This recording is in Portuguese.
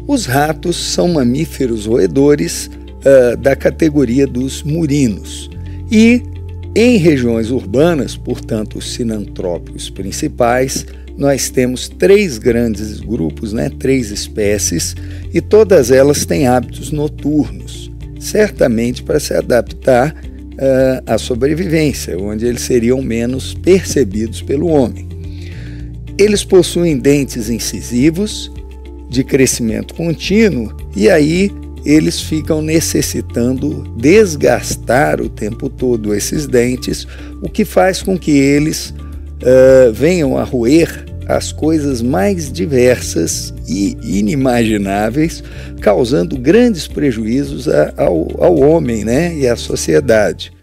Os ratos são mamíferos roedores da categoria dos murinos e em regiões urbanas, portanto os sinantrópicos principais, nós temos 3 grandes grupos, 3 espécies, e todas elas têm hábitos noturnos, certamente para se adaptar à sobrevivência, onde eles seriam menos percebidos pelo homem. Eles possuem dentes incisivos, de crescimento contínuo, e aí eles ficam necessitando desgastar o tempo todo esses dentes, o que faz com que eles venham a roer as coisas mais diversas e inimagináveis, causando grandes prejuízos ao homem, e à sociedade.